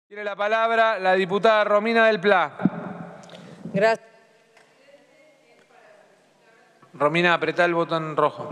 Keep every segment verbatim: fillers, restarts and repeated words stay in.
Tiene la palabra la diputada Romina del Pla. Gracias. Romina, apretá el botón rojo.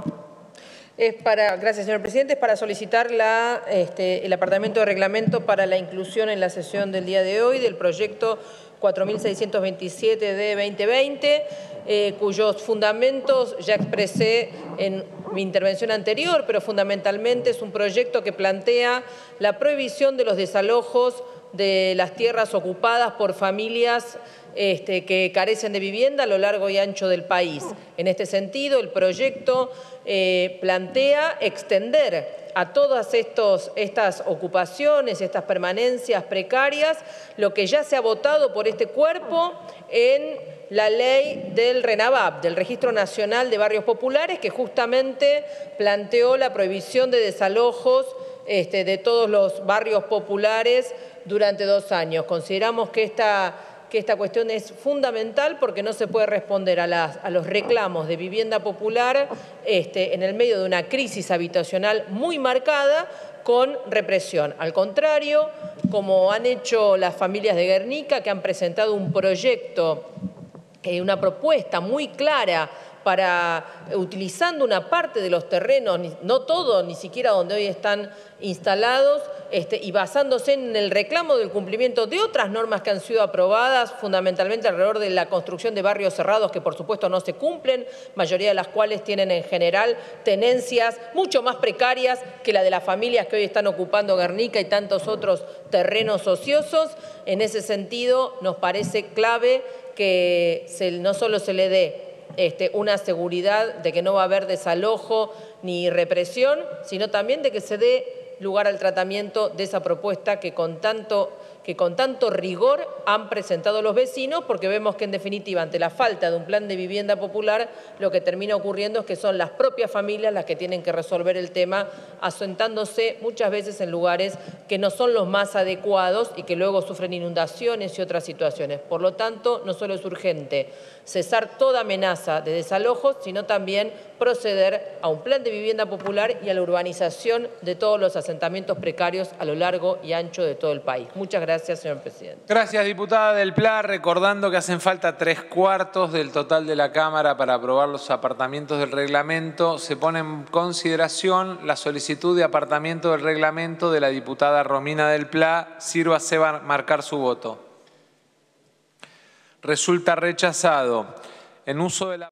Es para, gracias, señor presidente. Es para solicitar la, este, el apartamento de reglamento para la inclusión en la sesión del día de hoy del proyecto cuatro mil seiscientos veintisiete de veinte veinte, eh, cuyos fundamentos ya expresé en mi intervención anterior, pero fundamentalmente es un proyecto que plantea la prohibición de los desalojos de las tierras ocupadas por familias este, que carecen de vivienda a lo largo y ancho del país. En este sentido, el proyecto eh, plantea extender a todas estos, estas ocupaciones, estas permanencias precarias, lo que ya se ha votado por este cuerpo en la ley del RENAVAP, del Registro Nacional de Barrios Populares, que justamente planteó la prohibición de desalojos este, de todos los barrios populares durante dos años. Consideramos que esta, que esta cuestión es fundamental porque no se puede responder a, las, a los reclamos de vivienda popular este, en el medio de una crisis habitacional muy marcada con represión. Al contrario, como han hecho las familias de Guernica, que han presentado un proyecto, eh, una propuesta muy clara para, utilizando una parte de los terrenos, no todo, ni siquiera donde hoy están instalados, este, y basándose en el reclamo del cumplimiento de otras normas que han sido aprobadas, fundamentalmente alrededor de la construcción de barrios cerrados que por supuesto no se cumplen, mayoría de las cuales tienen en general tenencias mucho más precarias que la de las familias que hoy están ocupando Guernica y tantos otros terrenos ociosos. En ese sentido, nos parece clave que se, no solo se le dé Este, una seguridad de que no va a haber desalojo ni represión, sino también de que se dé lugar al tratamiento de esa propuesta que con tanto, que con tanto rigor han presentado los vecinos, porque vemos que en definitiva ante la falta de un plan de vivienda popular lo que termina ocurriendo es que son las propias familias las que tienen que resolver el tema, asentándose muchas veces en lugares que no son los más adecuados y que luego sufren inundaciones y otras situaciones. Por lo tanto, no solo es urgente cesar toda amenaza de desalojos, sino también proceder a un plan de vivienda popular y a la urbanización de todos los asentamientos precarios a lo largo y ancho de todo el país. Muchas gracias, señor presidente. Gracias, diputada del Pla. Recordando que hacen falta tres cuartos del total de la Cámara para aprobar los apartamentos del reglamento, se pone en consideración la solicitud de apartamiento del reglamento de la diputada Romina del Pla. Sírvase a marcar su voto. Resulta rechazado. En uso de la